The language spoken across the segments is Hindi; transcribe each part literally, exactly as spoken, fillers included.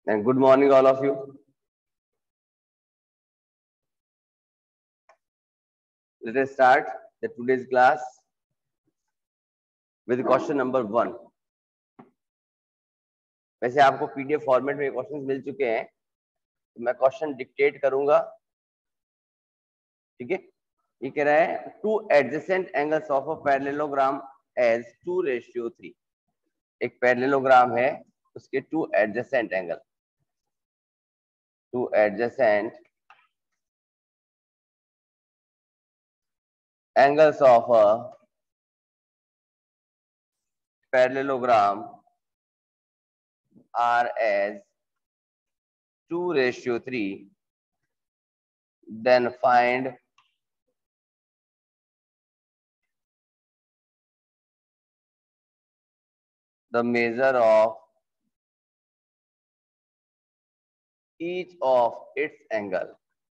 And good morning, all of you. Let us start the today's class with question number one. वैसे आपको पीडीएफ फॉर्मेट में क्वेश्चंस मिल चुके हैं, तो मैं क्वेश्चन डिक्टेट करूंगा. ठीक है, ये कह रहा है two adjacent angles of a parallelogram as two ratio three. एक पैरेललोग्राम है, उसके two adjacent angle, two adjacent angles of a parallelogram are as two ratio three, then find the measure of each of its angle.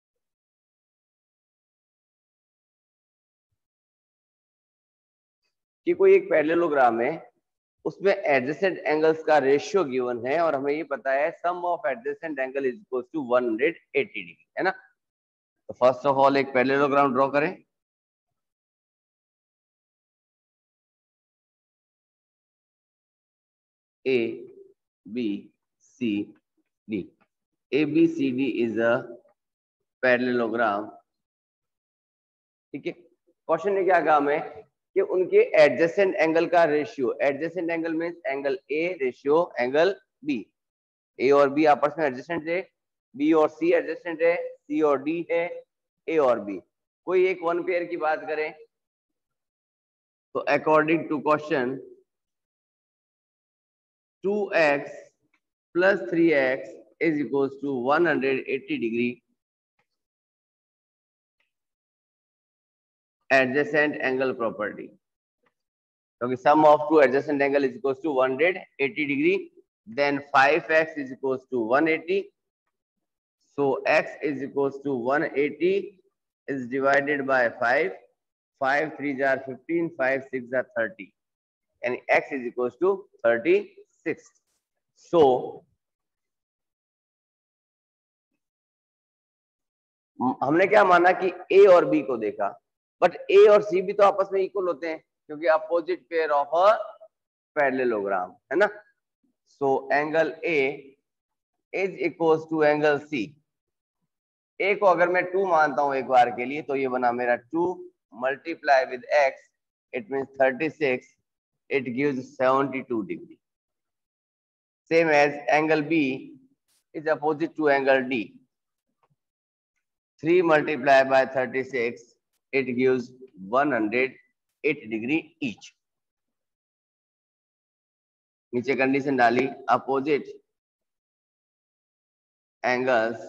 कि कोई एक पैरेललोग्राम है, उसमें एडजेसेंट एंगल्स का रेशियो गिवन है और हमें ये पता है sum of adjacent angle is equal to one hundred eighty degree, है ना. तो फर्स्ट ऑफ ऑल एक पैरेललोग्राम ड्रॉ करें. A B C D. A B C D is a parallelogram. ठीक है, क्वेश्चन ने क्या कहा हमें कि उनके एडजेसेंट एंगल का ratio, adjacent angle means angle A ratio angle B. A और बी आपस में एडजेसेंट है, बी और सी एडजेसेंट है, सी और डी है, ए और बी. कोई एक वन पेयर की बात करें तो according to question two x plus three x is equal to one hundred eighty degree adjacent angle property. क्योंकि sum of two adjacent angle is equal to one hundred eighty degree, then five x is equal to one eighty. So x is equal to one eighty is divided by five. five threes are fifteen, five six are thirty, and x is equals to thirty-six. So हमने क्या माना कि a और b को देखा, बट a और c भी तो आपस में इक्वल होते हैं क्योंकि opposite pair of a parallelogram, है ना. So angle a is equals to angle c. a को अगर मैं टू मानता हूं एक बार के लिए, तो ये बना मेरा two multiply with x, it means thirty six, it gives seventy two degree. Same as angle b is opposite to angle d. Three multiply by thirty six, it gives one hundred eight degree each. नीचे कंडीशन डाली, opposite angles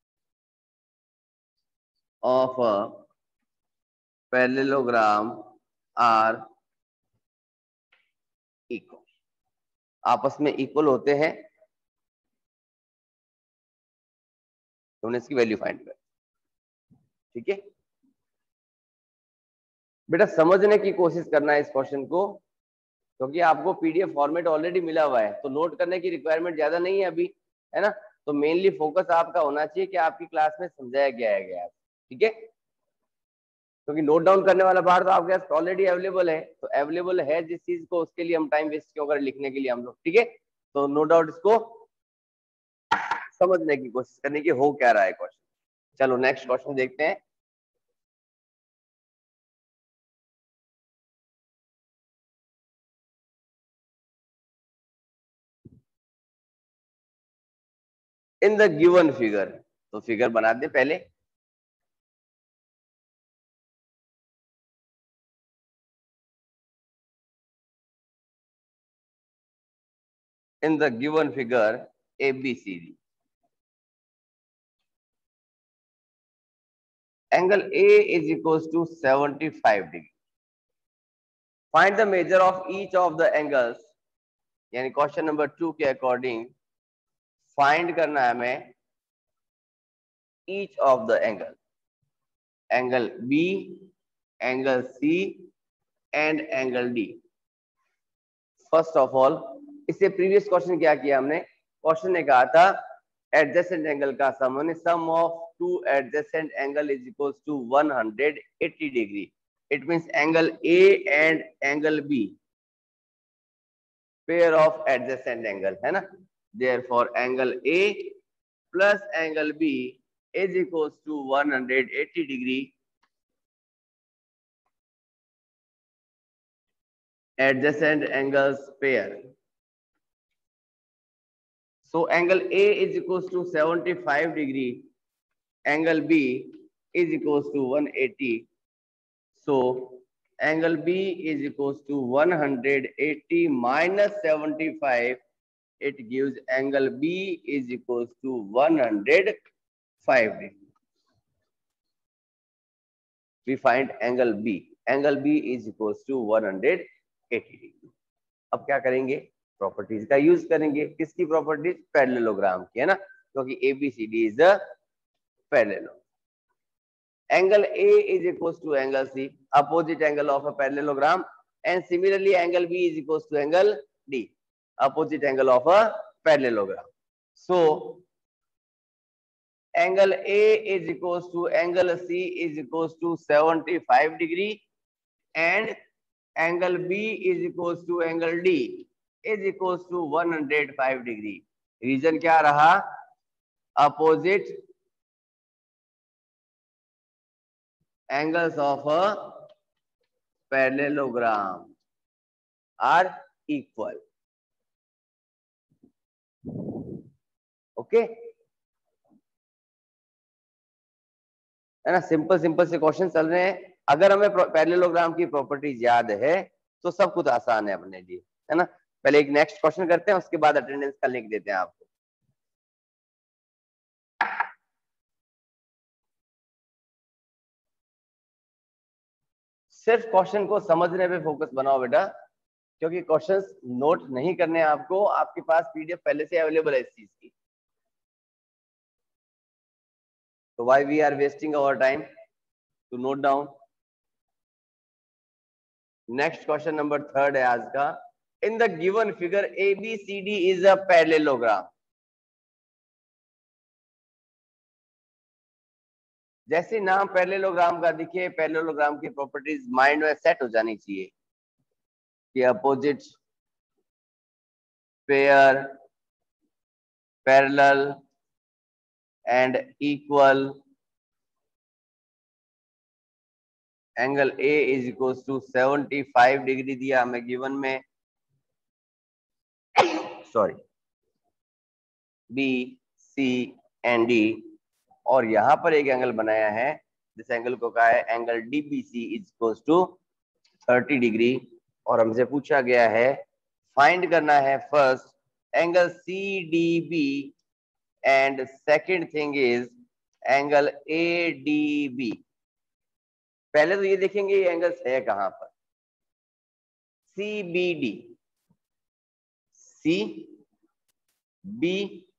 of a parallelogram are equal. आपस में इक्वल होते हैं, तो हमने इसकी वैल्यू फाइंड कर. ठीक है बेटा, समझने की कोशिश करना है इस क्वेश्चन को, क्योंकि आपको पीडीएफ फॉर्मेट ऑलरेडी मिला हुआ है, तो नोट करने की रिक्वायरमेंट ज्यादा नहीं है अभी, है ना. तो मेनली फोकस आपका होना चाहिए कि आपकी क्लास में समझाया गया है गया है. ठीक है, क्योंकि नोट डाउन करने वाला पार्ट तो आपके पास ऑलरेडी अवेलेबल है, तो अवेलेबल है जिस चीज को, उसके लिए हम टाइम वेस्ट क्यों करें लिखने के लिए हम लोग. ठीक है, तो नो डाउट इसको समझने की कोशिश करने की हो क्या रहा है क्वेश्चन. चलो नेक्स्ट क्वेश्चन देखते हैं. इन द गिवन फिगर, तो फिगर बना दे पहले. in the given figure A B C D, angle A is equals to seventy-five degree. Find the measure of each of the angles. यानी क्वेश्चन नंबर टू के अकॉर्डिंग फाइंड करना है हमें each of the angle, angle B, angle C and angle D. First of all, इससे प्रीवियस क्वेश्चन क्या किया हमने, क्वेश्चन ने कहा था एडजेसेंट एंगल का सम है, sum of two adjacent angle is equal to one hundred eighty degree. It means angle A and angle B pair of adjacent angle है ना. Therefore angle A plus angle B is equal to one hundred eighty degree. Adjacent angles pair. So angle A is equals to seventy-five degree. Angle B is equals to one eighty. So angle B is equals to one hundred eighty minus seventy-five. It gives angle B is equals to one hundred five degree. We find angle B. Angle B is equals to one hundred eighty degree. अब क्या करेंगे, प्रॉपर्टीज का यूज करेंगे. किसकी प्रॉपर्टीज? पैरेललोग्राम की है ना, क्योंकि ABCD is a parallelogram. Angle A is equals to angle C, opposite angle of a parallelogram. And similarly angle B is equals to angle D, opposite angle of a parallelogram. So angle A is equals to angle C is equals to seventy-five degree and angle B is equals to angle D is equals to one hundred five degree. Reason क्या रहा? Opposite angles of a parallelogram are equal. Okay है ना. सिंपल सिंपल से क्वेश्चन चल रहे हैं. अगर हमें पैरेललोग्राम की प्रॉपर्टीज याद है तो सब कुछ आसान है अपने लिए, है ना. पहले एक नेक्स्ट क्वेश्चन करते हैं, उसके बाद अटेंडेंस का लिंक देते हैं आपको. सिर्फ क्वेश्चन को समझने पे फोकस बनाओ बेटा, क्योंकि क्वेश्चंस नोट नहीं करने हैं आपको. आपके पास पीडीएफ पहले से अवेलेबल है इस चीज की. तो why we are wasting our time to note down. Next question number third है आज का. In the given figure A B C D is a parallelogram. जैसे नाम पैरेललोग्राम का दिखे, पैरेललोग्राम की प्रॉपर्टीज माइंड में सेट हो जानी चाहिए कि opposite pair, parallel and equal. Angle A is equals to seventy-five degree दिया हमें गिवन में. Sorry, B C and D. और यहां पर एक एंगल बनाया है, जिस एंगल को कहा है angle DBC is equals to thirty degree. और हमसे पूछा गया है फाइंड करना है first angle C D B and second thing is angle A D B. पहले तो ये देखेंगे ये एंगल्स है कहां पर. C B D, C B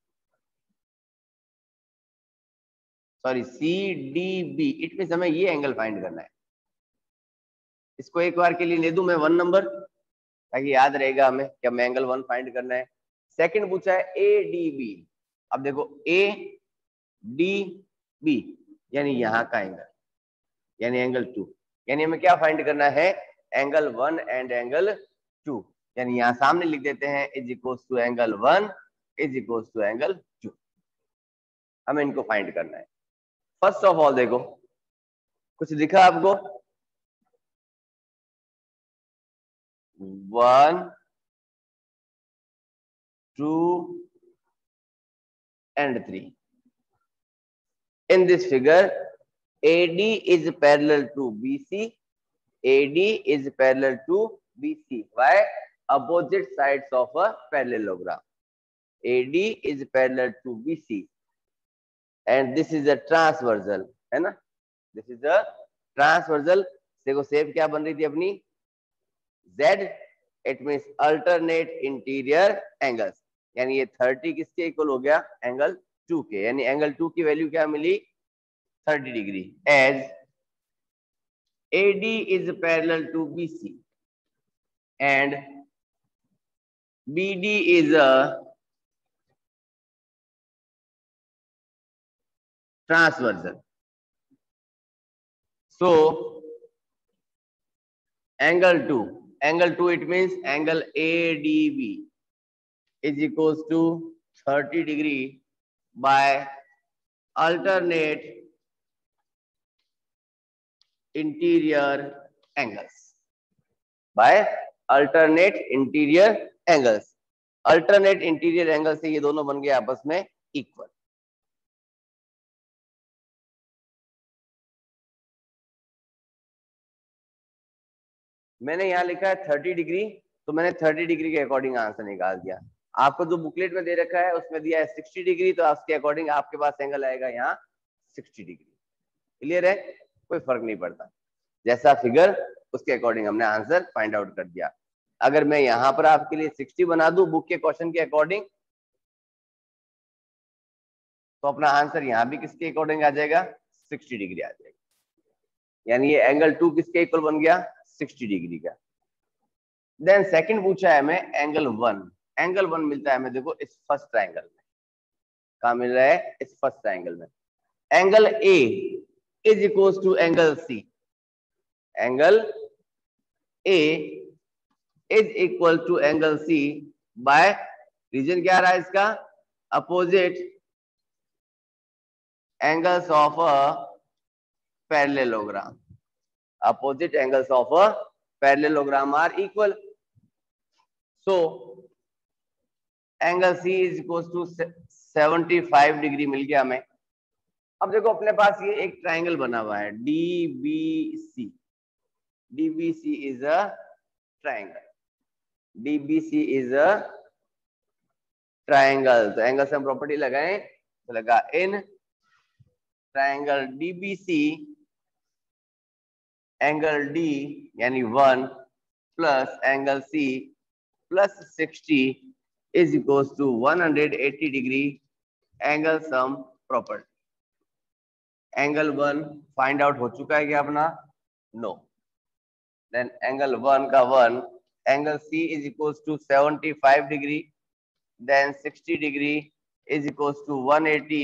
sorry C D B. It means हमें ये एंगल फाइंड करना है. इसको एक बार के लिए ले दूं मैं वन नंबर, ताकि याद रहेगा हमें कि हमें एंगल वन फाइंड करना है. सेकंड पूछा है ए डी बी. अब देखो ए डी बी यानी यहां का एंगल, यानी एंगल टू. यानी हमें क्या फाइंड करना है? Angle one and angle two. यानी यहां सामने लिख देते हैं is equals to angle one is equals to angle two. हमें इनको फाइंड करना है. फर्स्ट ऑफ ऑल देखो, कुछ दिखा आपको? One, two and three. In this figure A D is parallel to B C. A D is parallel to B C. Why? Opposite sides of a parallelogram. A D is parallel to B C. And this is a transversal, है ना? This is a transversal. देखो शेप क्या बन रही थी अपनी? Z. It means alternate interior angles. यानी ये thirty किसके इक्वल हो गया? एंगल टू के. यानी एंगल टू की वैल्यू क्या मिली? thirty degree. As A D is parallel to B C and B D is a transversal. So angle two, angle two, it means angle A D B is equals to thirty degree by alternate interior angles. By alternate interior angles. Alternate interior angle से ये दोनों बन गए आपस में इक्वल. मैंने यहां लिखा है थर्टी डिग्री, तो मैंने थर्टी डिग्री के अकॉर्डिंग आंसर निकाल दिया. आपको जो बुकलेट में दे रखा है उसमें दिया है सिक्सटी डिग्री, तो उसके अकॉर्डिंग आपके पास एंगल आएगा यहाँ सिक्सटी डिग्री. क्लियर है? कोई फर्क नहीं पड़ता, जैसा फिगर उसके अकॉर्डिंग हमने आंसर फाइंड आउट कर दिया. अगर मैं यहाँ पर आपके लिए सिक्सटी बना दूं बुक के क्वेश्चन के अकॉर्डिंग, तो अपना आंसर यहाँ भी किसके अकॉर्डिंग आ जाएगा? सिक्सटी डिग्री आ जाएगा. यानी ये एंगल टू किसके इक्वल बन गया? सिक्सटी डिग्री का. देन सेकंड पूछा है हमें एंगल वन. एंगल वन मिलता है हमें, देखो इस फर्स्ट ट्रायंगल में. कहाँ मिल रहा है? इस फर्स्ट ट्रायंगल में. Angle A is equals to angle C. Angle A is equal to angle C by reason क्या रहा है इसका? Opposite angles of a parallelogram. Opposite angles of a parallelogram are equal. So angle C is equals to seventy-five degree मिल गया हमें. अब देखो अपने पास ये एक ट्रायंगल बना हुआ है D B C. D B C is a triangle. D B C is a triangle. तो एंगल से हम प्रॉपर्टी लगाएं, तो लगा in triangle D B C angle D यानी one plus angle C plus sixty is equals to one hundred eighty degree angle sum property. Angle one find out हो चुका है क्या अपना? नो. देन एंगल वन का one, angle C is equals to seventy five degree, then sixty degree is equals to one eighty.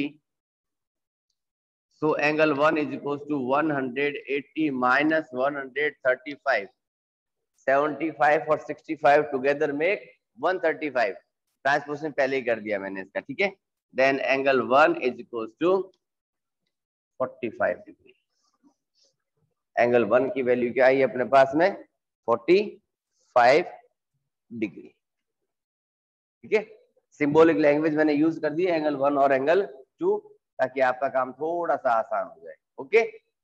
So angle one is equals to one hundred eighty minus one hundred thirty-five. seventy-five और sixty-five together make one thirty-five. Transposition पहले ही कर दिया मैंने इसका, ठीक है. Then angle one is equals to forty-five degree. Angle one की वैल्यू क्या आई अपने पास में? forty-five degree. ठीक है. सिंबॉलिक लैंग्वेज मैंने यूज कर दी एंगल वन और एंगल टू, ताकि आपका काम थोड़ा सा आसान हो जाए. Okay.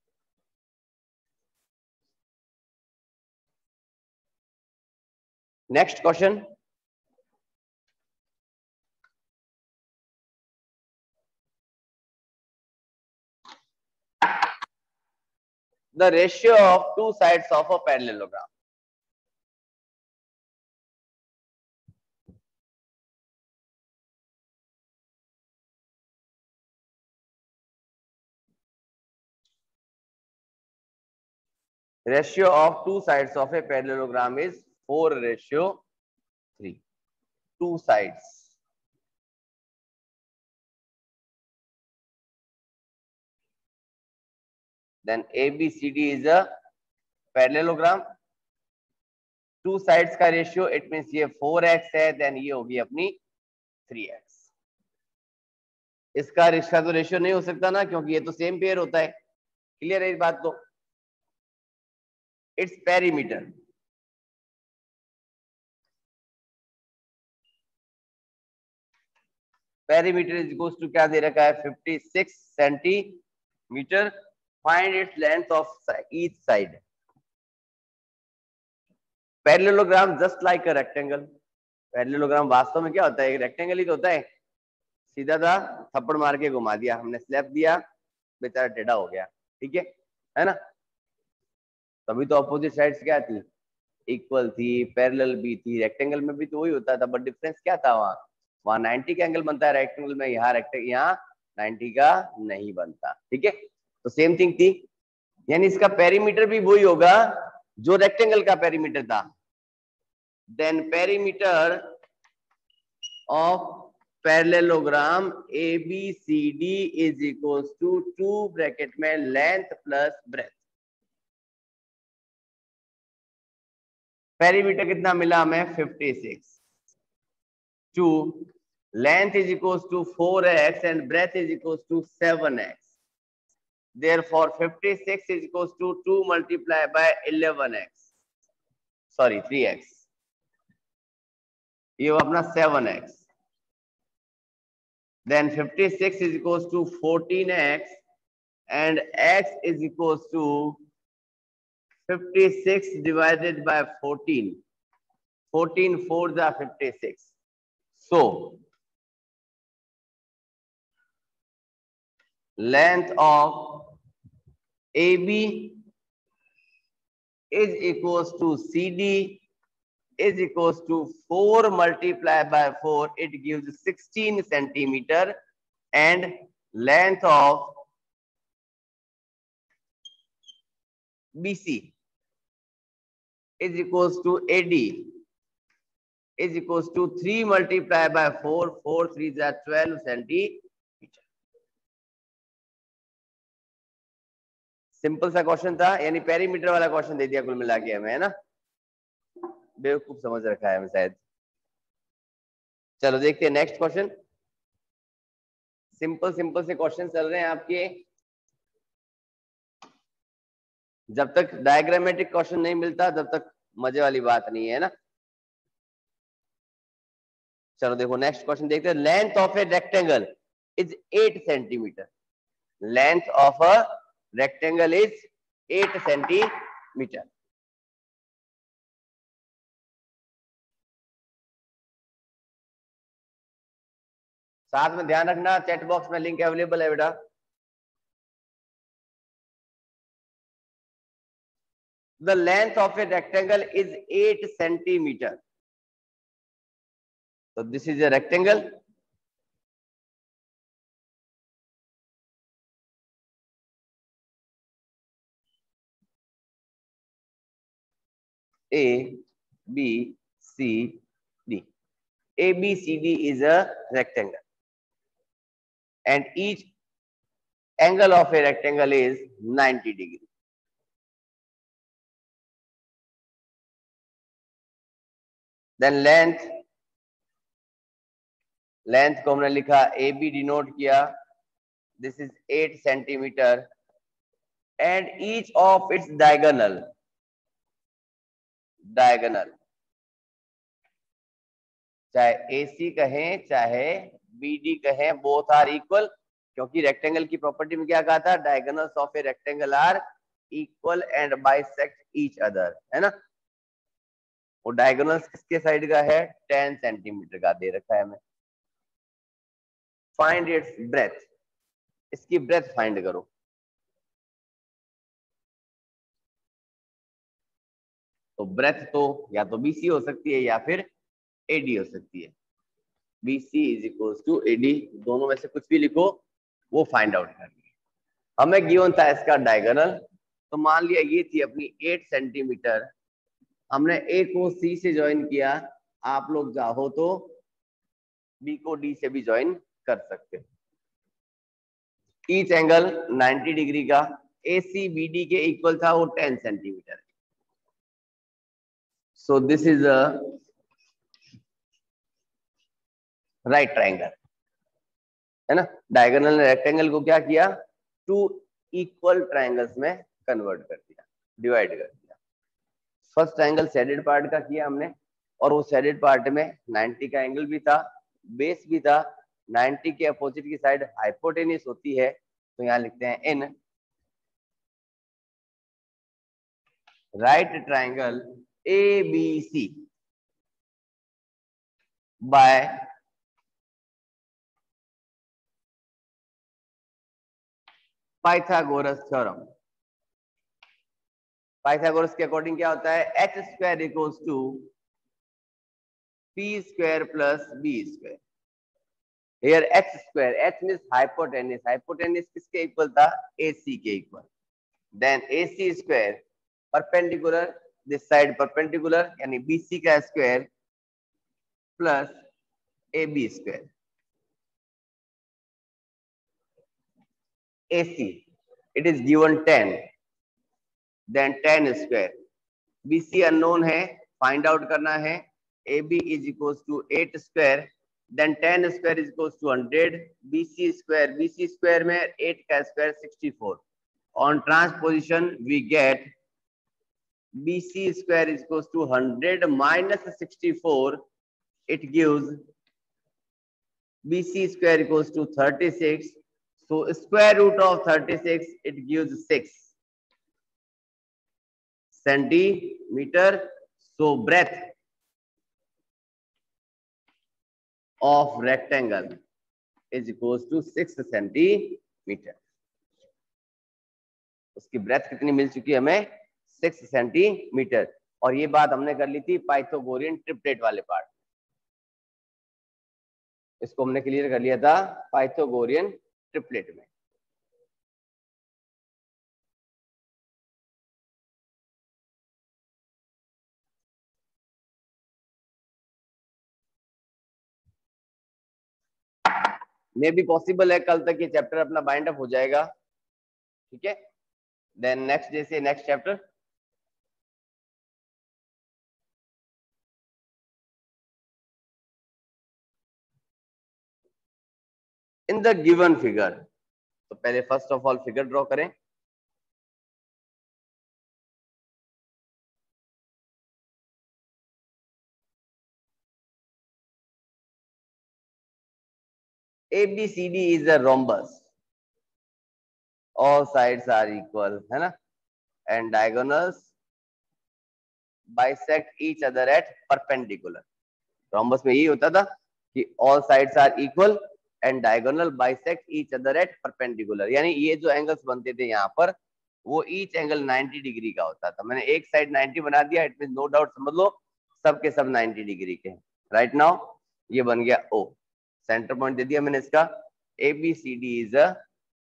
Next question. The ratio of two sides of a parallelogram. Ratio of two sides of a parallelogram is four ratio three. Two sides. Then A B C D is a parallelogram. Two sides का रेशियो इट मीन्स ये फोर एक्स है, देन ये होगी अपनी थ्री एक्स. इसका इसका तो रेशियो नहीं हो सकता ना, क्योंकि ये तो सेम पेयर होता है. क्लियर है इस बात तो? It's perimeter. Perimeter is equals to क्या दे रखा है? Fifty six centimeter. Find its length of each side. Parallelogram just like a rectangle. Parallelogram वास्तव में क्या होता है? एक रेक्टेंगल ही तो होता है. सीधा था, थप्पड़ मार के घुमा दिया हमने, स्लैप दिया, बेचारा टेढ़ा हो गया. ठीक है, है ना? तभी तो अपोजिट साइड्स क्या थी? इक्वल थी, पैरेलल भी थी. रेक्टेंगल में भी तो वही होता था, बट डिफरेंस क्या था? वहां वहां नाइंटी का एंगल बनता है रेक्टेंगल में, यहाँ रेक्टेंगल यहाँ नाइंटी का नहीं बनता. ठीक है, तो सेम थिंग थी. यानी इसका पेरीमीटर भी वही होगा जो रेक्टेंगल का पेरीमीटर था. Then perimeter of parallelogram A B C D is equal to two bracket में लेंथ प्लस ब्रेथ। पेरीमीटर कितना मिला हमें fifty six. Two length is equal to four x and breadth is equal to seven x. Therefore fifty-six is equals to two multiplied by eleven x, sorry three x, ये अपना seven x, then fifty-six is equals to fourteen x and x is equals to fifty-six divided by fourteen. fourteen fours are fifty-six. So length of A B is equals to C D is equals to four multiplied by four. It gives sixteen centimeter, and length of B C is equals to A D is equals to three multiplied by four. four threes are twelve centimeter. Simple सा क्वेश्चन था, यानी पेरीमीटर वाला क्वेश्चन दे दिया कुल मिला के हमें, है ना। बेवकूफ समझ रखा है हमें शायद। चलो देखते हैं नेक्स्ट क्वेश्चन। सिंपल सिंपल से क्वेश्चन चल रहे हैं आपके। जब तक डायग्रामेटिक क्वेश्चन नहीं मिलता तब तक मजे वाली बात नहीं है ना। चलो देखो नेक्स्ट क्वेश्चन देखते हैं। Length of a rectangle is eight centimeter. Length of a rectangle is eight centimeter. साथ में ध्यान रखना चैट बॉक्स में लिंक अवेलेबल है बेटा। The length of a rectangle is eight centimeter. So this is a rectangle. A, B, C, D. A, B, C, D is a rectangle. And each angle of a rectangle is ninety degree. Then length. Length को हमने लिखा ए बी डिनोट किया, this is eight centimetre, and each of its diagonal diagonal चाहे ए सी कहें चाहे बी डी कहें, बोथ आर इक्वल, क्योंकि रेक्टेंगल की प्रॉपर्टी में क्या कहा था, diagonals of a rectangle are equal and bisect each other, है ना। वो डायगोनल्स किसके साइड का है, टेन सेंटीमीटर का दे रखा है हमें। फाइंड इट्स ब्रेथ, इसकी ब्रेथ फाइंड करो। तो ब्रेथ तो या तो बीसी हो सकती है या फिर एडी हो सकती है। BC is equals to AD, दोनों में से कुछ भी लिखो, वो फाइंड आउट करनी है। हमें गिवन था इसका डायगोनल, तो मान लिया ये थी अपनी एट सेंटीमीटर, हमने ए को सी से ज्वाइन किया, आप लोग चाहो तो बी को डी से भी ज्वाइन कर सकते हो। ईच एंगल नाइंटी डिग्री का, ए सी बी डी के इक्वल था, वो ten centimeter. So this is a right triangle, है ना। डायगोनल ने रेक्टेंगल को क्या किया, टू इक्वल ट्रायंगल्स में कन्वर्ट कर दिया, डिवाइड कर दिया। फर्स्ट ट्रायंगल शेडेड पार्ट का किया हमने, और वो शेडेड पार्ट में नाइंटी का एंगल भी था, बेस भी था। नाइंटी के अपोजिट की साइड हाइपोटेन्यूस होती है, तो यहां लिखते हैं in right triangle A B C by Pythagoras theorem. Pythagoras के अकॉर्डिंग क्या होता है, H square equals to P square plus B square. Here h square, h means hypotenuse, hypotenuse किसके इक्वल था, ac के equal. Then ac square perpendicular, this side perpendicular, यानी bc का स्क्वायर प्लस ab square. A C, it is given ten, then ten square. B C unknown है, find out करना है. A B is equals to eight square, then ten square is equals to one hundred. B C square, B C square में eight का square sixty-four. On transposition we get B C square is equals to one hundred minus sixty-four. It gives B C square equals to thirty-six. So square root of thirty-six, it gives six centimeter. So breadth of rectangle is equals to six centimeter. उसकी ब्रेथ कितनी मिल चुकी है हमें? Six centimeter. और ये बात हमने कर ली थी पाइथागोरियन ट्रिपलेट वाले पार्ट. इसको हमने क्लियर कर लिया था पाइथागोरियन ट्रिपलेट में. मे भी पॉसिबल है कल तक ये चैप्टर अपना बाइंड अप हो जाएगा. ठीक है, देन नेक्स्ट डे से next chapter. In the given figure, तो पहले first of all figure draw करें. A B C D is a rhombus. All sides are equal, है ना? And diagonals bisect each other at perpendicular. Rhombus में यही होता था कि all sides are equal and diagonal bisect each other at perpendicular. यानी ये जो एंगल्स बनते थे यहाँ पर वो ईच एंगल नाइंटी डिग्री का होता था. मैंने एक साइड नाइंटी बना दिया, इट मींस नो डाउट समझ लो सब के सब नाइंटी डिग्री के हैं. राइट नाउ ये बन गया O. सेंटर पॉइंट दे दिया मैंने इसका. A B C D is a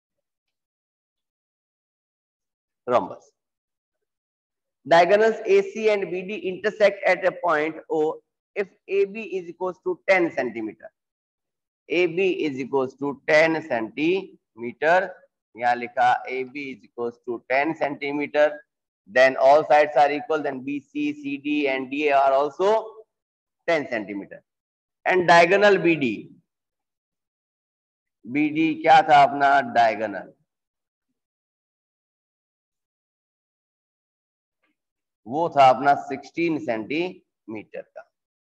rhombus. Diagonals A C and B D intersect at a point O if A B is equals to ten centimeter. A B is equals to ten centimeter. यहाँ लिखा A B is equals to ten centimeter. Then all sides are equal. Then B C, C D and D are also ten centimeter. And diagonal B D. B D क्या था अपना diagonal? वो था अपना सिक्सटीन सेंटीमीटर का.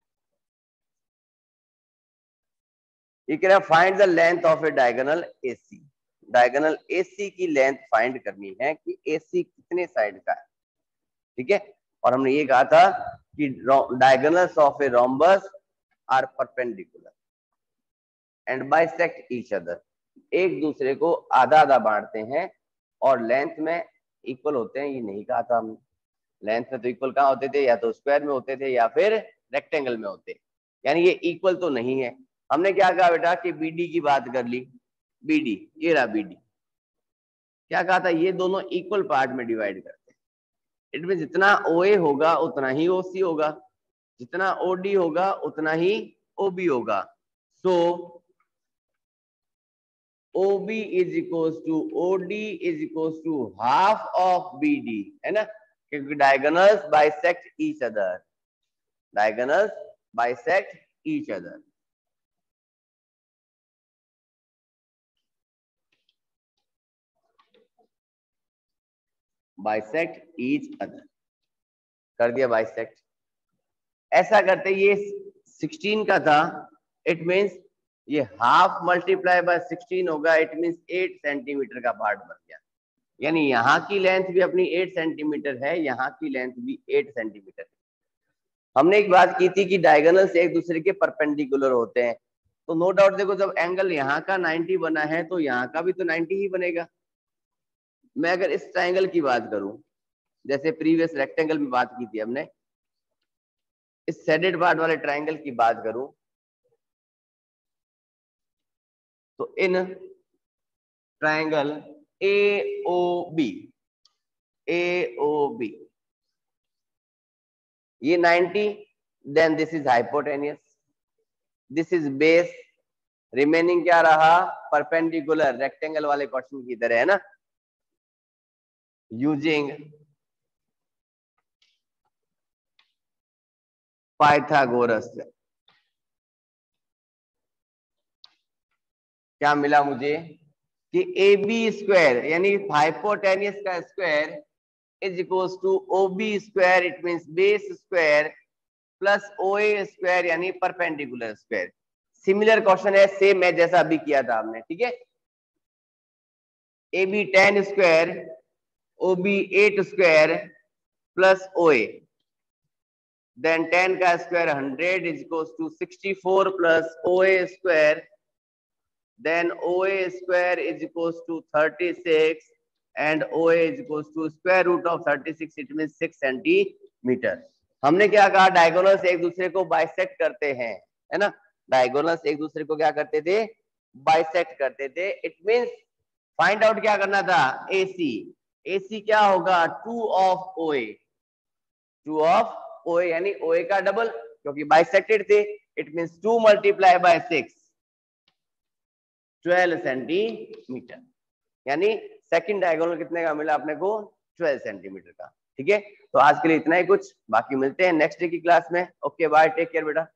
ये कह रहा find the length of a diagonal AC. Diagonal AC की लेंथ फाइंड करनी है कि एसी कितने साइड का है. ठीक है, और हमने ये कहा था कि diagonals of a rhombus are perpendicular and bisect each other. एक दूसरे को आधा आधा बांटते हैं और लेंथ में इक्वल होते हैं. ये नहीं कहा था हमने. लेंथ में तो इक्वल कहाँ होते थे? या तो स्क्वायर में होते थे या फिर रेक्टेंगल में होते. यानी ये इक्वल तो नहीं है. हमने क्या कहा बेटा कि बीडी की बात कर ली. बीडी ये रहा. बीडी क्या कहा था? ये दोनों इक्वल पार्ट में डिवाइड करते हैं. इट मीन जितना ओए होगा उतना ही ओसी होगा, जितना ओडी होगा उतना ही ओबी होगा. सो O B is equals to O D is equals to half of B D, है ना? क्योंकि diagonals bisect each other. Diagonals bisect each other. Bisect each other. कर दिया bisect. ऐसा करते ये सिक्सटीन का था. It means ये हाफ मल्टीप्लाई बाय सिक्सटीन होगा. इट मींस एट सेंटीमीटर का पार्ट बन गया. यानी यहाँ की लेंथ भी अपनी एट सेंटीमीटर है, यहाँ की लेंथ भी एट सेंटीमीटर है. हमने एक बात की थी कि डायगोनल्स एक दूसरे के परपेंडिकुलर होते हैं. तो नो डाउट देखो जब एंगल यहाँ का नाइंटी बना है तो यहाँ का भी तो नाइंटी ही बनेगा. मैं अगर इस ट्राइंगल की बात करूं, जैसे प्रीवियस रेक्टेंगल में बात की थी हमने, इस शेडेड पार्ट वाले ट्राइंगल की बात करूं तो in triangle A O B, A O B ये नाइंटी, then this is hypotenuse, this is base remaining क्या रहा, परपेंडिकुलर रेक्टेंगल वाले क्वेश्चन की तरह, है ना। यूजिंग पाइथागोरस, क्या मिला मुझे कि ए बी स्क्वायर यानी हाइपोटेनियस का square is equals to O B square, it means base square plus O A square यानी परपेंडिकुलर स्क्वायर। सिमिलर क्वेश्चन है, सेम है जैसा अभी किया था हमने, ठीक है। A B ten square, O B eight square plus O A, then ten का square hundred is equals to sixty four plus O A square, then O A square is equals to thirty-six and O A is equals to square root of thirty-six, it means six centimeter. हमने क्या कहा, डायगोनल्स एक दूसरे को बाइसेक्ट करते हैं, है ना। डायगोनल्स एक दूसरे को क्या करते थे, बाइसेक्ट करते थे। इट मींस फाइंड आउट क्या करना था, A C। A C क्या होगा, two of O A, two of O A यानी O A का डबल, क्योंकि बाइसेक्टेड थे। It means two multiply by six, twelve centimeter, यानी सेकंड डायगोनल कितने का मिला अपने को, ट्वेल्व सेंटीमीटर का। ठीक है, तो आज के लिए इतना ही कुछ, बाकी मिलते हैं नेक्स्ट डे की क्लास में। ओके बाय, टेक केयर बेटा।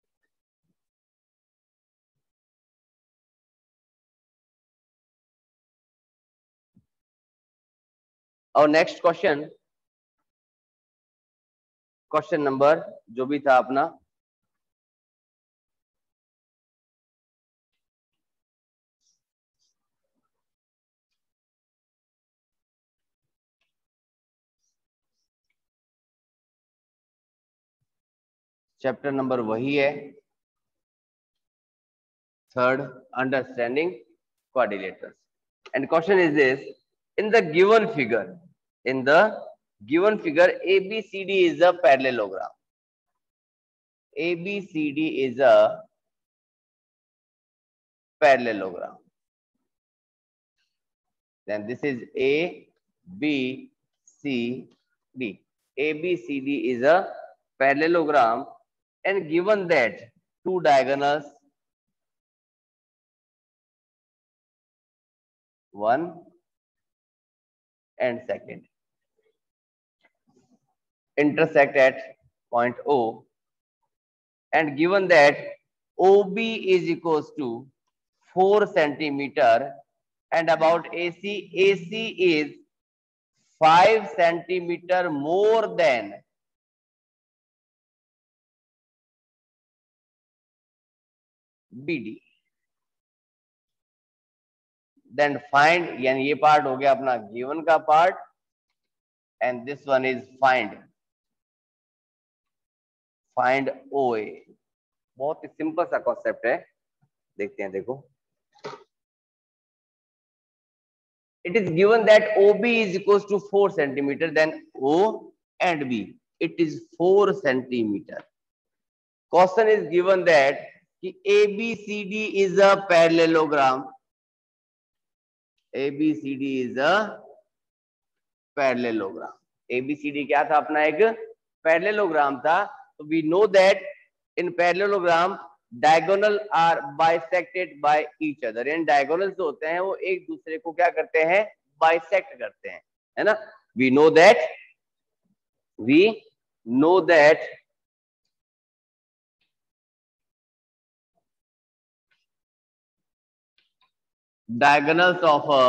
और नेक्स्ट क्वेश्चन, क्वेश्चन नंबर जो भी था अपना चैप्टर नंबर वही है, third, understanding quadrilaterals. And question is this, in the given figure, in the given figure A B C D is a parallelogram. A B C D is a parallelogram. Then this is A B C D. A B C D is a parallelogram, and given that two diagonals, one and second, intersect at point O, and given that O B is equals to four centimeter and about A C, A C is five centimeter more than B D, then find, यानी ये पार्ट हो गया अपना गिवन का part, and this one is find, find O A। बहुत ही सिंपल सा कॉन्सेप्ट है, देखते हैं। देखो, it is given that O B is equals to four centimeter, then O and B, it is four centimeter. Question is given that कि A B C D is a parallelogram, A B C D is a parallelogram, A B C D क्या था अपना, एक parallelogram था। तो we know that in parallelogram diagonal are bisected by each other, यानी diagonals जो होते हैं वो एक दूसरे को क्या करते हैं, bisect करते हैं, है ना। we know that we know that diagonals of a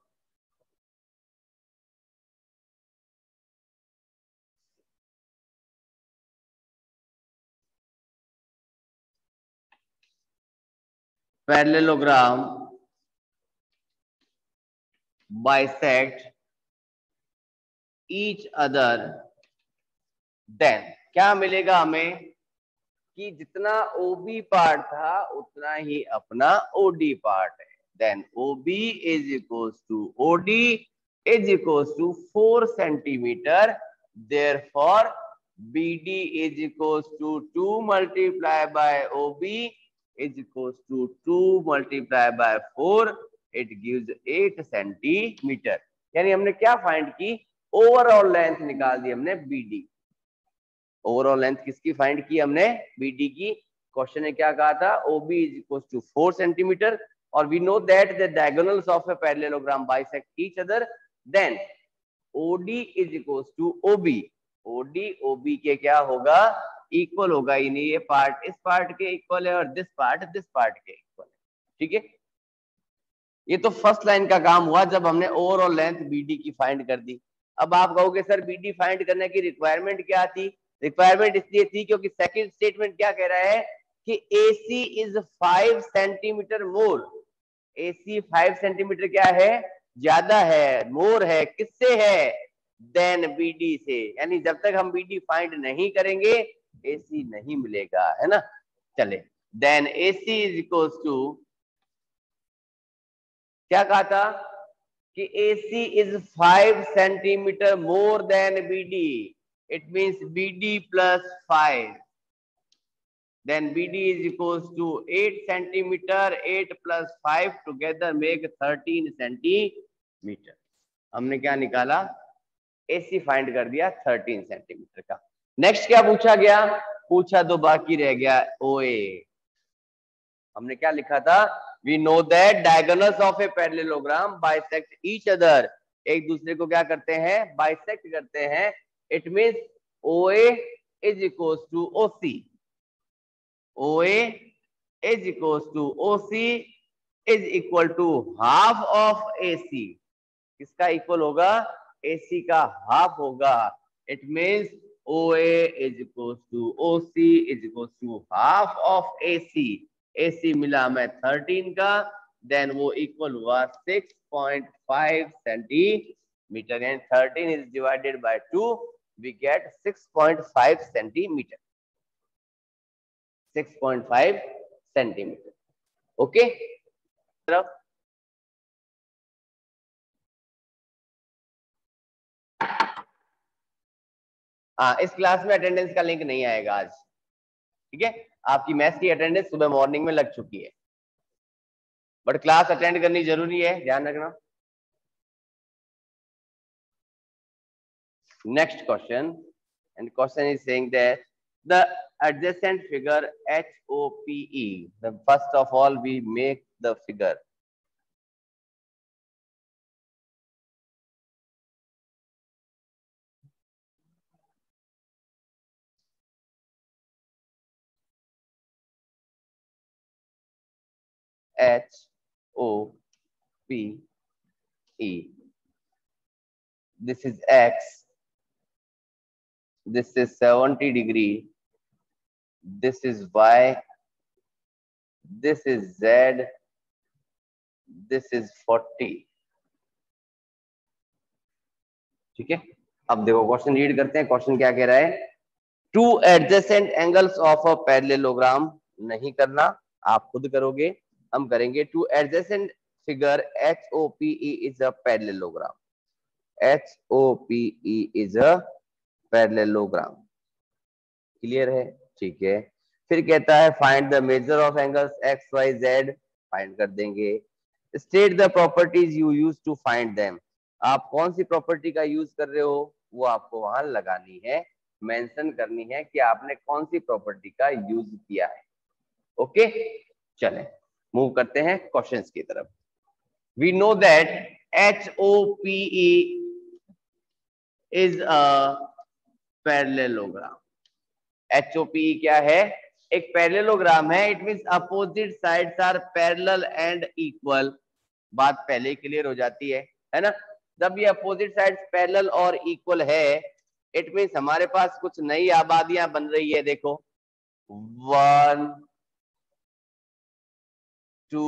parallelogram bisect each other, then क्या मिलेगा हमें कि जितना O B पार्ट था उतना ही अपना O D पार्ट है। then O B is equals to O D is equals to four centimeter, therefore B D is equals to two multiply by O B is equals to two multiply by four, it gives eight centimeter। यानी हमने क्या फाइंड की, ओवरऑल लेंथ निकाल दी हमने B D। ओवरऑल लेंथ किसकी फाइंड की हमने, B D की। क्वेश्चन ने क्या कहा था, O B is equals to four centimeter, और we know that the diagonals of a parallelogram bisect each other, then O D is equals to O B. O D O B के क्या होगा, इक्वल होगा ही नहीं, ये पार्ट इस पार्ट के इक्वल है और दिस पार्ट दिस पार्ट के इक्वल है, ठीक है। ये तो फर्स्ट लाइन का काम हुआ जब हमने ओवरऑल लेंथ B D की फाइंड कर दी। अब आप कहोगे सर B D फाइंड करने की रिक्वायरमेंट क्या थी, रिक्वायरमेंट इसलिए थी क्योंकि सेकंड स्टेटमेंट क्या कह रहा है कि A C is five centimeter more, A C five centimeter क्या है, ज्यादा है, मोर है, किससे है, देन B D से, यानी जब तक हम B D फाइंड नहीं करेंगे A C नहीं मिलेगा, है ना। चले, then A C is equals to, क्या कहा था कि A C is five centimeter more than B D, it means B D plus five, then B D is equals to eight centimeter, eight plus five together make thirteen centimeter. हमने क्या निकाला, A C फाइंड कर दिया थर्टीन सेंटीमीटर का। नेक्स्ट क्या पूछा गया, पूछा तो बाकी रह गया O A। हमने क्या लिखा था, we know that diagonals of a parallelogram bisect each other, एक दूसरे को क्या करते हैं, bisect करते हैं, it means O A is equals to O C, O A is equals to O C is equal to half of A C, किसका इक्वल होगा, A C का हाफ होगा, it means O A is equals to O C is equals to half of A C, A C मिला हमें थर्टीन का, देन वो इक्वल हुआ six point five centimeter, and thirteen is divided by two, we get six point five centimeter, six point five centimeter, okay. तरफ हाँ, इस क्लास में अटेंडेंस का लिंक नहीं आएगा आज, ठीक है। आपकी मैथ्स की अटेंडेंस सुबह मॉर्निंग में लग चुकी है, बट क्लास अटेंड करनी जरूरी है, ध्यान रखना। Next question, and question is saying that the adjacent figure H O P E, the first of all we make the figure, H O P E, this is X, this is seventy degree, this is Y, this is Z, this is forty, ठीक है। अब देखो क्वेश्चन रीड करते हैं, क्वेश्चन क्या कह रहा है, two adjacent angles of a parallelogram, नहीं करना, आप खुद करोगे, हम करेंगे। To adjacent figure H O P E is a parallelogram, H O P E is a parallelogram, clear है, ठीक है। फिर कहता है find the measure of angles x y z, find कर देंगे। State the properties you use to find them, आप कौन सी प्रॉपर्टी का यूज कर रहे हो वो आपको वहां लगानी है, मेंशन करनी है कि आपने कौन सी प्रॉपर्टी का यूज किया है, ओके। चलें मूव करते हैं क्वेश्चंस की तरफ। We know that H O P E is a parallelogram, H O P E क्या है, एक पैरेललोग्राम है, it means opposite sides are parallel and equal, बात पहले ही क्लियर हो जाती है, है ना। जब ये अपोजिट साइड्स पैरेलल और इक्वल है, इट मींस हमारे पास कुछ नई आबादियां बन रही है, देखो one two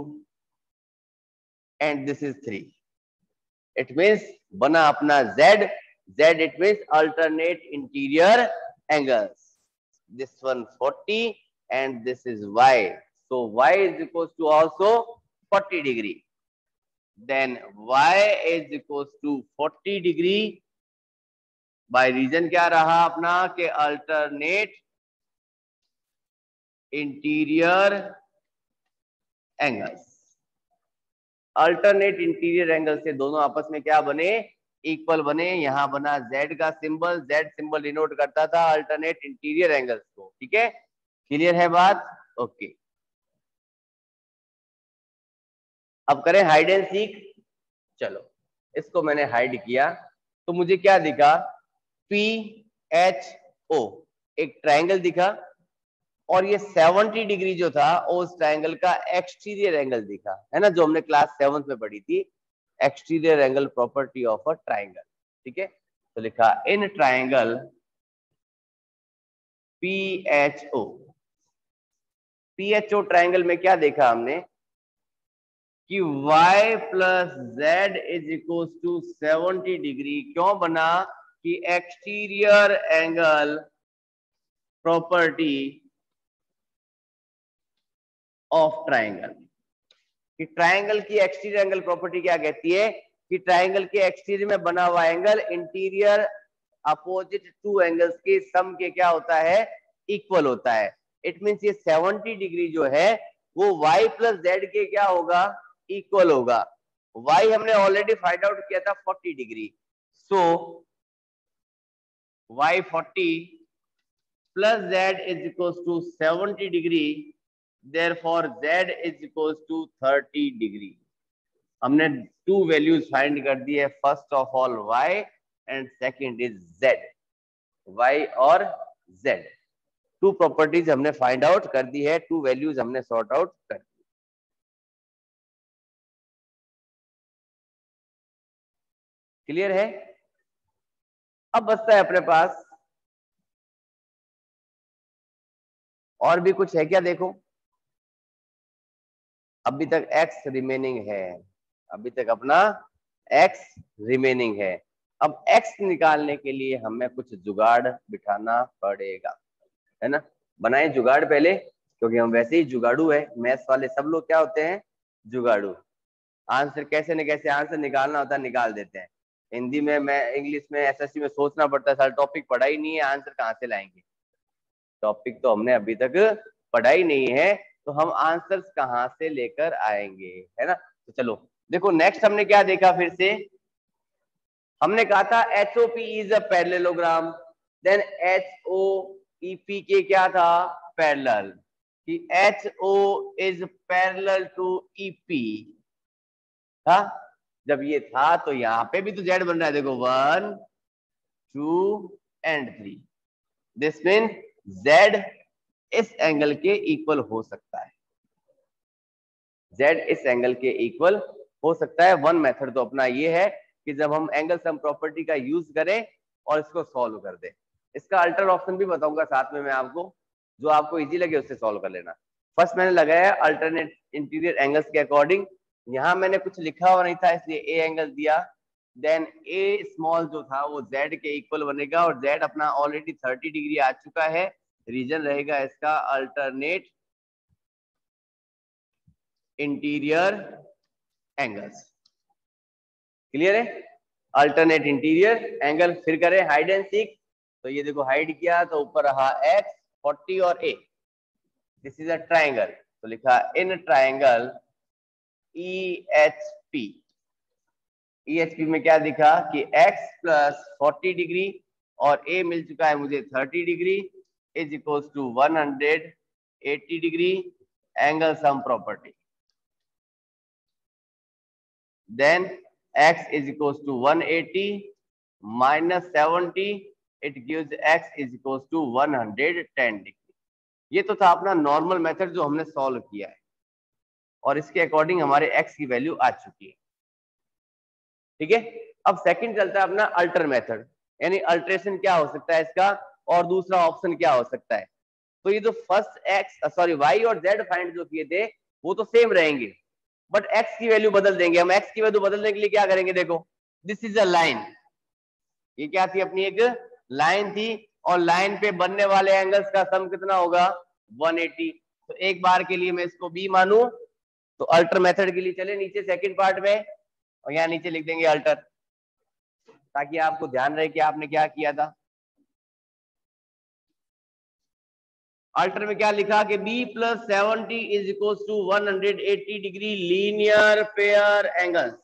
and this is three, it means बना अपना Z, Z it means alternate interior angles, this one forty and this is Y, so Y is equals to also forty degree, then Y is equals to forty degree by reason क्या रहा अपना के alternate interior angles, alternate interior angle से दोनों आपस में क्या बने, इक्वल बने। यहां बना Z का सिंबल, Z सिंबल डिनोट करता था अल्टरनेट इंटीरियर एंगल्स को, ठीक है। क्लियर है बात? ओके, अब करें हाइड एंड सीक। चलो, इसको मैंने हाइड किया तो मुझे क्या दिखा, पी एच ओ, एक ट्रायंगल दिखा, और ये सत्तर डिग्री जो था उस ट्रायंगल का एक्सटीरियर एंगल दिखा, है ना, जो हमने क्लास सेवंथ में पढ़ी थी, exterior angle property of a triangle. ठीक है, तो लिखा in triangle P H O, P H O triangle में क्या देखा हमने कि y plus z is equal to seventy degree. क्यों बना कि exterior angle property of triangle, कि ट्रायंगल की एक्सटीरियर एंगल प्रॉपर्टी क्या कहती है कि ट्रायंगल के एक्सटीरियर में बना हुआ angle interior opposite to angles के सम के क्या होता है, इक्वल होता है। इट मींस ये सेवेंटी डिग्री जो है वो y प्लस जेड के क्या होगा, इक्वल होगा। y हमने ऑलरेडी फाइंड आउट किया था forty degree, so y forty plus z is equal to seventy degree, therefore z is equals to thirty degree. हमने टू वैल्यूज फाइंड कर दी है, first of all y and second is z, y और z, टू प्रॉपर्टीज हमने फाइंड आउट कर दी है, टू वैल्यूज हमने सॉर्ट आउट कर दी। क्लियर है? अब बचता है अपने पास और भी कुछ है क्या, देखो अभी तक x रिमेनिंग है, अभी तक अपना x रिमेनिंग है। अब x निकालने के लिए हमें कुछ जुगाड़ बिठाना पड़ेगा, है ना। बनाए जुगाड़ पहले, क्योंकि हम वैसे ही जुगाड़ू है, मैथ्स वाले सब लोग क्या होते हैं, जुगाड़ू। आंसर कैसे न कैसे आंसर निकालना होता है, निकाल देते हैं। हिंदी में, मैं इंग्लिश में, एसएससी में सोचना पड़ता है, सारा टॉपिक पढ़ा ही नहीं है, आंसर कहाँ से लाएंगे। टॉपिक तो हमने अभी तक पढ़ा ही नहीं है, तो हम आंसर्स कहाँ से लेकर आएंगे, है ना। तो चलो देखो, नेक्स्ट हमने क्या देखा, फिर से हमने कहा था H O P is a parallelogram, then H O E P के क्या था, पैरेलल, कि H O is parallel to E P था। जब ये था तो यहाँ पे भी तो जेड बन रहा है, देखो one two and three, this mean Z इस एंगल के इक्वल हो सकता है, z इस एंगल के इक्वल हो सकता है। वन मेथड तो अपना ये है कि जब हम एंगल सम प्रॉपर्टी का यूज करें और इसको सॉल्व कर दें। इसका अल्टर ऑप्शन भी बताऊंगा साथ में मैं आपको, जो आपको इजी लगे उससे सॉल्व कर लेना। फर्स्ट मैंने लगाया अल्टरनेट इंटीरियर एंगल्स के अकॉर्डिंग, यहाँ मैंने कुछ लिखा हुआ नहीं था इसलिए ए एंगल दिया, देन ए स्मॉल जो था वो z के इक्वल बनेगा, और z अपना ऑलरेडी थर्टी डिग्री आ चुका है, रीजन रहेगा इसका अल्टरनेट इंटीरियर एंगल्स। क्लियर है? Alternate interior angle. फिर करें हाइड एंड सीक, तो ये देखो हाइड किया तो ऊपर रहा x, फोर्टी और a, this is a triangle, तो लिखा in triangle E H P, E H P में क्या दिखा कि x प्लस फोर्टी डिग्री और a मिल चुका है मुझे thirty degree is equals to one hundred eighty degree, angle sum property, then x is equals to one eighty minus seventy, it gives x is equals to one hundred ten degree। ये तो था अपना नॉर्मल मेथड जो हमने सॉल्व किया है, और इसके अकॉर्डिंग हमारे x की वैल्यू आ चुकी है। ठीक है, अब सेकंड चलता है अपना अल्टर मेथड, यानी अल्ट्रेशन क्या हो सकता है इसका, और दूसरा ऑप्शन क्या हो सकता है। तो ये जो फर्स्ट x सॉरी y और z फाइंड जो किए थे वो तो सेम रहेंगे, बट x की वैल्यू बदल देंगे हम। x की वैल्यू बदलने के लिए क्या करेंगे, देखो दिस इज अ लाइन, ये क्या थी, अपनी एक लाइन थी, और लाइन पे बनने वाले एंगल्स का सम कितना होगा, वन एटी। तो एक बार के लिए मैं इसको b मानूं, तो अल्टर मेथड के लिए चले नीचे सेकंड पार्ट में, और यहाँ नीचे लिख देंगे अल्टर, ताकि आपको ध्यान रहे कि आपने क्या किया था। अल्टर में क्या लिखा कि b plus seventy is equal to one hundred eighty degree linear pair angles,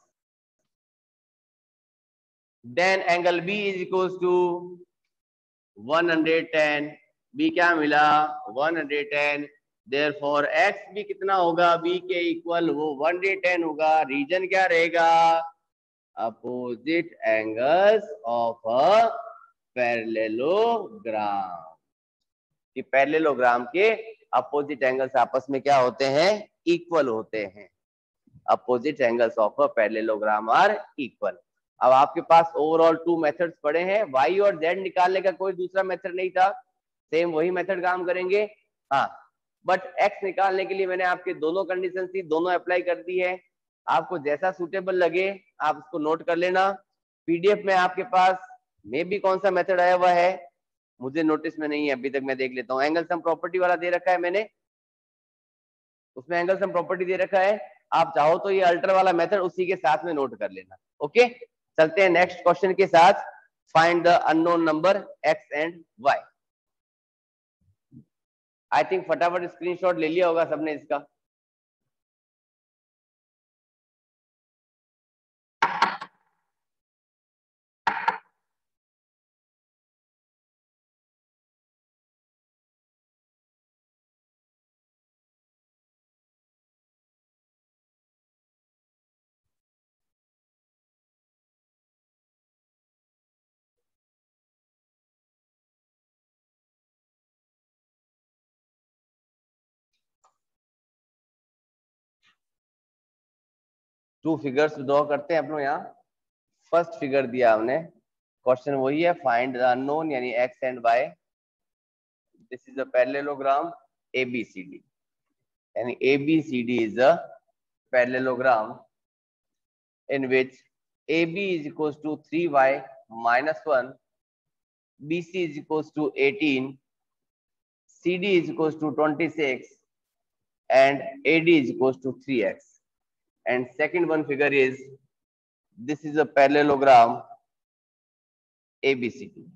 then angle B is equals to one hundred ten b क्या मिला one hundred ten, therefore x भी कितना होगा b के इक्वल वो वन हंड्रेड टेन होगा। रीजन क्या रहेगा opposite angles of a parallelogram, कि पैरेललोग्राम के अपोजिट एंगल्स आपस में क्या होते हैं इक्वल होते हैं। Opposite angles of a parallelogram are equal. अब आपके पास ओवरऑल टू मेथड्स पड़े हैं, y और z निकालने का कोई दूसरा मेथड नहीं था, सेम वही मेथड काम करेंगे। हाँ बट x निकालने के लिए मैंने आपके दोनों कंडीशन थी, दोनों अप्लाई कर दी है। आपको जैसा सुटेबल लगे आप उसको नोट कर लेना। पीडीएफ में आपके पास मे भी कौन सा मेथड आया हुआ है मुझे नोटिस में नहीं है अभी तक, मैं देख लेता हूँ। एंगल सम प्रॉपर्टी वाला दे रखा है मैंने, उसमें एंगल सम प्रॉपर्टी दे रखा है। आप चाहो तो ये अल्टर वाला मेथड उसी के साथ में नोट कर लेना। ओके चलते हैं नेक्स्ट क्वेश्चन के साथ। Find the unknown number x and y। I think फटाफट स्क्रीनशॉट ले लिया होगा सबने इसका। टू फिगर्स ड्रॉ करते हैं अपनों। यहाँ फर्स्ट फिगर दिया हमने, क्वेश्चन वही है फाइंड द अननोन यानी x and y। This is a parallelogram A B C D, यानी A B C D is a parallelogram in which A B is equals to three Y minus one, B C is equals to eighteen, C D is equals to twenty-six, and A D is equals to three X. And second one figure is, this is a parallelogram A B C D.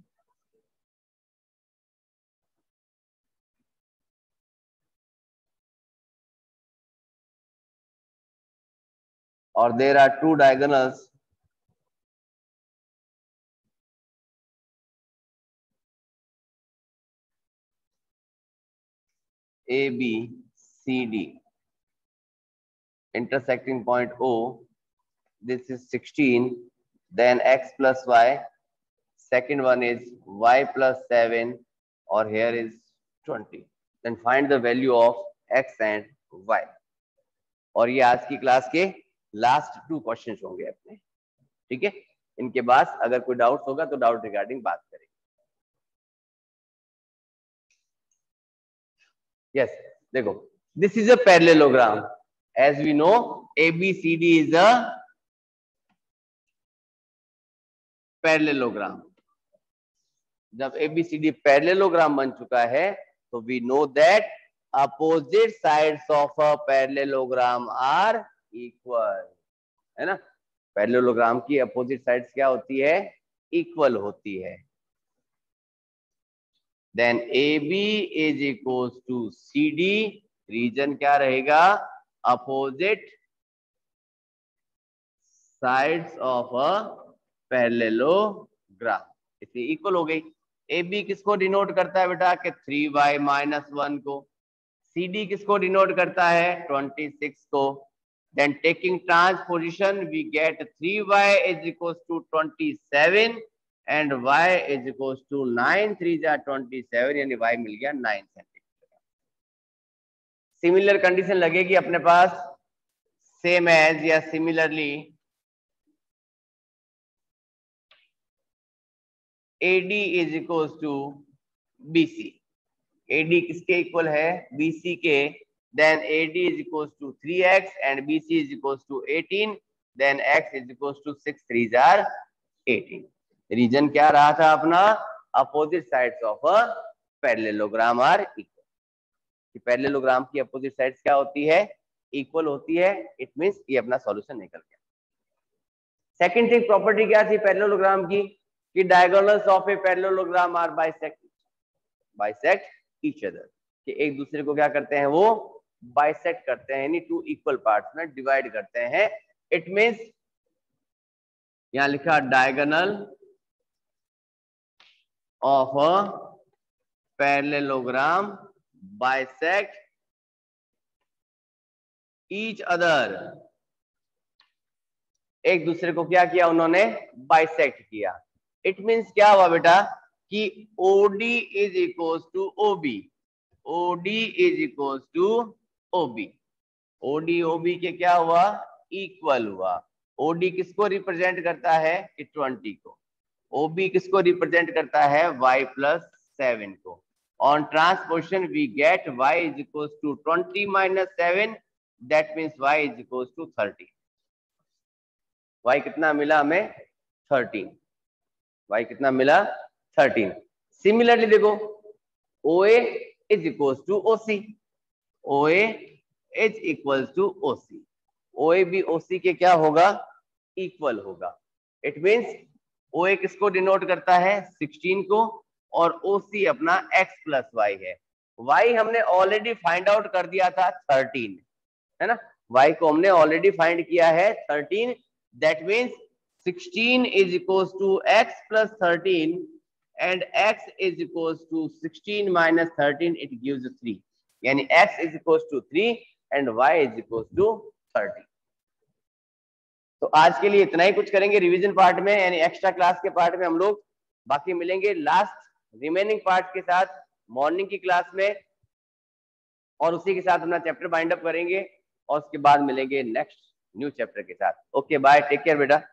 Or there are two diagonals A B C D intersecting point O. This is sixteen, then x plus y. Second one is y plus seven, or here is twenty. Then find the value of x and y. और ये आज की क्लास के लास्ट टू क्वेश्चंस होंगे अपने, ठीक है। इनके बाद अगर कोई डाउट होगा तो डाउट रिगार्डिंग बात करेंगे। यस yes, देखो this is a parallelogram as we know A B C D is a parallelogram. जब A B C D parallelogram बन चुका है तो we know that opposite sides of a parallelogram are equal, है ना। पैरेललोग्राम की अपोजिट साइड्स क्या होती है इक्वल होती है। Then A B is equals to C D, reason क्या रहेगा opposite sides of a parallelogram, इसलिए इक्वल हो गई। ए बी किसको डिनोट करता है बेटा कि थ्री वाई माइनस वन को। सी डी किसको डिनोट करता है ट्वेंटी सिक्स को। Then taking transposition we get three Y is equals to twenty seven and y is equals to nine, three जा ट्वेंटी सेवन, यानी y मिल गया नाइन सेंटीमीटर। सिमिलर कंडीशन लगेगी अपने पास सेम एज या similarly A D is equals to B C। A D किसके इक्वल है B C के। Then A D is equals to three X and B C is equals to eighteen, then x is equals to six, three जार एटीन। रीजन क्या रहा था अपना opposite sides of a parallelogram are equal. Parallelogram की अपोजिट साइड्स क्या होती है इक्वल होती है, इट मींस ये अपना सॉल्यूशन निकल गया। सेकंड थिंग प्रॉपर्टी क्या थी पैरेललोग्राम की कि diagonals of a parallelogram are bisect bisect each other, कि एक दूसरे को क्या करते हैं वो बाइसेक्ट करते हैं, यानी टू इक्वल पार्ट्स में डिवाइड करते हैं। इट मींस यहां लिखा diagonal of a parallelogram bisect each other, एक दूसरे को क्या किया उन्होंने, बाइसेक्ट किया। इट मींस क्या हुआ बेटा कि O D इज equal to O B, O D इज equal to O B, O D O B के क्या हुआ, इक्वल हुआ। O D किसको रिप्रेजेंट करता है कि ट्वेंटी को, O B किसको रिप्रेजेंट करता है y प्लस सेवन को। On transposition we get y is equal to twenty minus seven, that means y is equal to thirty. y कितना मिला हमें, थर्टीन, y कितना मिला, थर्टीन। सिमिलरली देखो O A is equal to O C, O A is equal to O C, O A भी O C के क्या होगा, इक्वल होगा। इट मींस O A किसको डिनोट करता है, सिक्सटीन को, और O C अपना x प्लस वाई है। y हमने ऑलरेडी फाइंड आउट कर दिया था थर्टीन, है ना, y को हमने ऑलरेडी फाइंड किया है thirteen, that means sixteen is equal to x plus thirteen and x is equals to sixteen minus thirteen, it gives three, यानी x is equals to three and y is equals to thirty। तो आज के लिए इतना ही कुछ करेंगे रिवीजन पार्ट में, यानी एक्स्ट्रा क्लास के पार्ट में हम लोग बाकी मिलेंगे लास्ट रिमेनिंग पार्ट के साथ मॉर्निंग की क्लास में, और उसी के साथ अपना चैप्टर बाइंड अप करेंगे और उसके बाद मिलेंगे नेक्स्ट न्यू चैप्टर के साथ। ओके बाय, टेक केयर बेटा।